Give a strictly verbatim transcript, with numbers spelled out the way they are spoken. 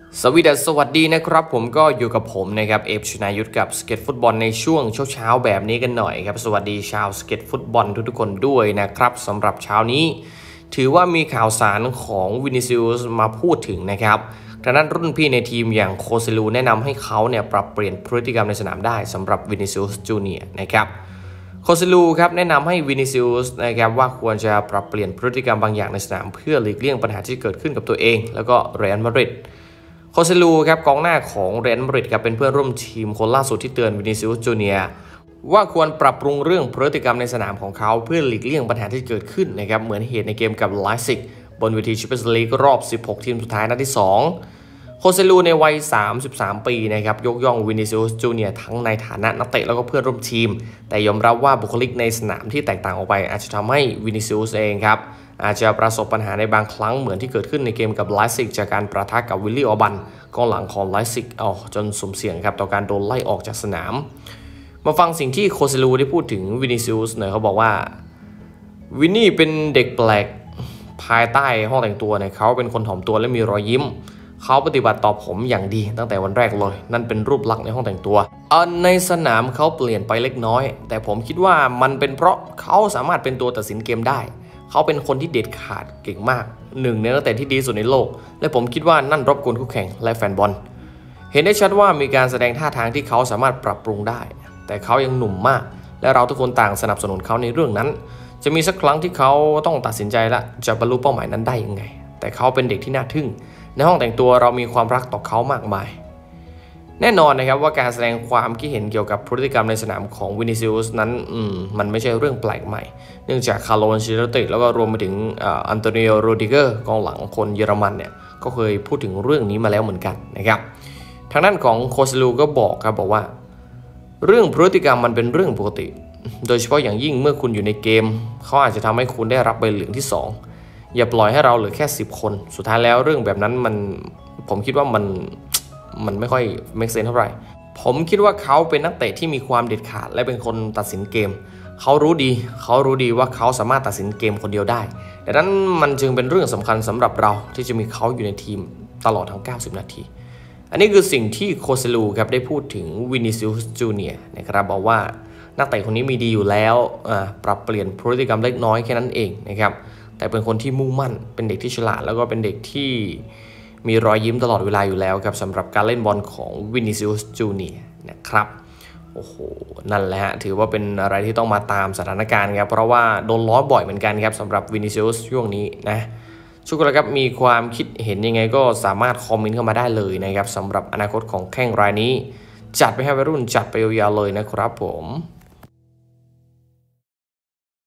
สวีดัสสวัสดีนะครับผมก็อยู่กับผมนะครับเอฟชนายุทธกับสเก็ตฟุตบอลในช่วงเช้าๆแบบนี้กันหน่อยครับสวัสดีชาวสเก็ตฟุตบอลทุกๆคนด้วยนะครับสำหรับเช้านี้ถือว่ามีข่าวสารของวินิซิอุสมาพูดถึงนะครับทางด้านรุ่นพี่ในทีมอย่างโคเซลูแนะนำให้เขาเนี่ยปรับเปลี่ยนพฤติกรรมในสนามได้สำหรับวินิซิอุสจูเนียร์นะครับโคเซลูครับแนะนำให้วินิซิอุสนะครับว่าควรจะปรับเปลี่ยนพฤติกรรมบางอย่างในสนามเพื่อหลีกเลี่ยงปัญหาที่เกิดขึ้นกับตัวเองแล้วก็เรอัลมาดริดโคเซลูครับกองหน้าของเรอัลมาดริดครับเป็นเพื่อนร่วมทีมคนล่าสุดที่เตือนวินิซิอุสจูเนียร์ว่าควรปรับปรุงเรื่องพฤติกรรมในสนามของเขาเพื่อหลีกเลี่ยงปัญหาที่เกิดขึ้นนะครับเหมือนเหตุในเกมกับไลป์ซิกบนเวทีแชมเปี้ยนส์ลีกรอบสิบหกทีมสุดท้ายนัดที่สองโคเซลูในวัยสามสิบสามปีนะครับยกย่องวินิซิอุสจูเนียร์ทั้งในฐานะนักเตะแล้วก็เพื่อนร่วมทีมแต่ยอมรับว่าบุคลิกในสนามที่แตกต่างออกไปอาจจะทำให้วินิซิอุสเองครับอาจจะประสบปัญหาในบางครั้งเหมือนที่เกิดขึ้นในเกมกับไลป์ซิกจากการประทะกับวิลลี่ออบันกองหลังของไลป์ซิกเอาจนสุ่มเสี่ยงครับต่อการโดนไล่ออกจากสนามมาฟังสิ่งที่โคเซลูได้พูดถึงวินิซิอุสหน่อยเขาบอกว่าวินนี่เป็นเด็กแปลกภายใต้ห้องแต่งตัวเนี่ยเขาเป็นคนถ่อมตัวและมีรอยยิ้มเขาปฏิบัติต่อผมอย่างดีตั้งแต่วันแรกเลยนั่นเป็นรูปลักษณ์ในห้องแต่งตัวในสนามเขาเปลี่ยนไปเล็กน้อยแต่ผมคิดว่ามันเป็นเพราะเขาสามารถเป็นตัวตัดสินเกมได้เขาเป็นคนที่เด็ดขาดเก่งมากหนึ่งในนักเตะที่ดีสุดในโลกและผมคิดว่านั่นรบกวนคู่แข่งและแฟนบอลเห็นได้ชัดว่ามีการแสดงท่าทางที่เขาสามารถปรับปรุงได้แต่เขายังหนุ่มมากและเราทุกคนต่างสนับสนุนเขาในเรื่องนั้นจะมีสักครั้งที่เขาต้องตัดสินใจละจะบรรลุเป้าหมายนั้นได้ยังไงแต่เขาเป็นเด็กที่น่าทึ่งในห้องแต่งตัวเรามีความรักต่อเขามากมายแน่นอนนะครับว่าการแสดงความคิดเห็นเกี่ยวกับพฤติกรรมในสนามของวินิซิอุสนั้นมันไม่ใช่เรื่องแปลกใหม่เนื่องจากคาร์โล อันเชลติแล้วก็รวมไปถึงอันโตนิโอ โรดิเกอร์กองหลังคนเยอรมันเนี่ยก็เคยพูดถึงเรื่องนี้มาแล้วเหมือนกันนะครับทางด้านของโคเซลูก็บอกครับบอกว่าเรื่องพฤติกรรมมันเป็นเรื่องปกติโดยเฉพาะอย่างยิ่งเมื่อคุณอยู่ในเกมเขาอาจจะทำให้คุณได้รับใบเหลืองที่สองอย่าปล่อยให้เราเหลือแค่สิบคนสุดท้ายแล้วเรื่องแบบนั้นมันผมคิดว่ามันมันไม่ค่อย make sense เท่าไหร่ผมคิดว่าเขาเป็นนักเตะที่มีความเด็ดขาดและเป็นคนตัดสินเกมเขารู้ดีเขารู้ดีว่าเขาสามารถตัดสินเกมคนเดียวได้ดังนั้นมันจึงเป็นเรื่องสำคัญสำหรับเราที่จะมีเขาอยู่ในทีมตลอดทั้งเก้าสิบนาทีอันนี้คือสิ่งที่โคเซลูครับได้พูดถึงวินิซิอุสจูเนียร์นะครับบอกว่านักเตะคนนี้มีดีอยู่แล้วปรับเปลี่ยนพฤติกรรมเล็กน้อยแค่นั้นเองนะครับแต่เป็นคนที่มุ่งมั่นเป็นเด็กที่ฉลาดแล้วก็เป็นเด็กที่มีรอยยิ้มตลอดเวลาอยู่แล้วครับสำหรับการเล่นบอลของวินิซิอุสจูเนียร์นะครับโอ้โหนั่นแหละฮะถือว่าเป็นอะไรที่ต้องมาตามสถานการณ์ครับเพราะว่าโดนล้อบ่อยเหมือนกันครับสำหรับวินิซิอุสช่วงนี้นะทุกคนครับมีความคิดเห็นยังไงก็สามารถคอมเมนต์เข้ามาได้เลยนะครับสำหรับอนาคตของแข้งรายนี้จัดไปให้วัยรุ่นจัดไปยาวๆเลยนะครับผม